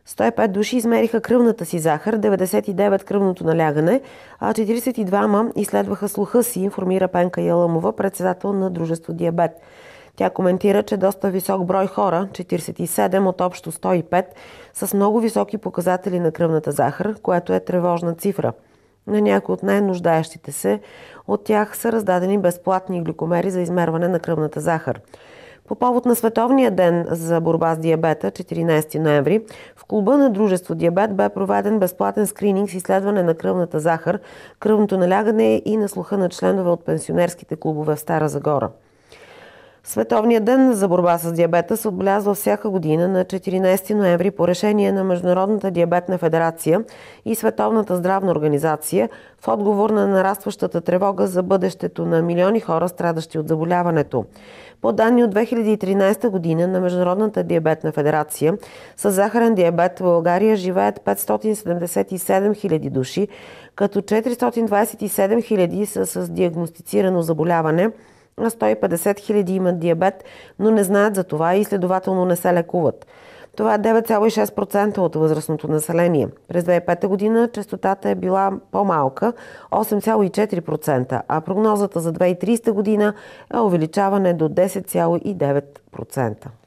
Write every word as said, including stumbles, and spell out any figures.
сто и пет души измериха кръвната си захар, деветдесет и девет кръвното налягане, а четиридесет и двама изследваха слуха си, информира Пенка Яламова, председател на дружество Диабет. Тя коментира, че доста висок брой хора, четиридесет и седем от общо сто и пет, с много високи показатели на кръвната захар, което е тревожна цифра. На някои от най-нуждаещите се от тях са раздадени безплатни глюкомери за измерване на кръвната захар. По повод на Световния ден за борба с диабета, четиринадесети ноември, в клуба на дружество Диабет бе проведен безплатен скрининг с изследване на кръвната захар, кръвното налягане и на слуха на членове от пенсионерските клубове в Стара Загора. Световният ден за борба с диабета се отбелязва всяка година на четиринадесети ноември по решение на Международната диабетна федерация и Световната здравна организация в отговор на нарастващата тревога за бъдещето на милиони хора, страдащи от заболяването. По данни от две хиляди и тринадесета година на Международната диабетна федерация, с захарен диабет в България живеят петстотин седемдесет и седем хиляди души, като четиристотин двадесет и седем хиляди са с диагностицирано заболяване, а сто и петдесет хиляди имат диабет, но не знаят за това и следователно не се лекуват. Това е девет цяло и шест процента от възрастното население. През две хиляди и пета година честотата е била по-малка – осем цяло и четири процента, а прогнозата за две хиляди и тридесета година е увеличаване до десет цяло и девет процента.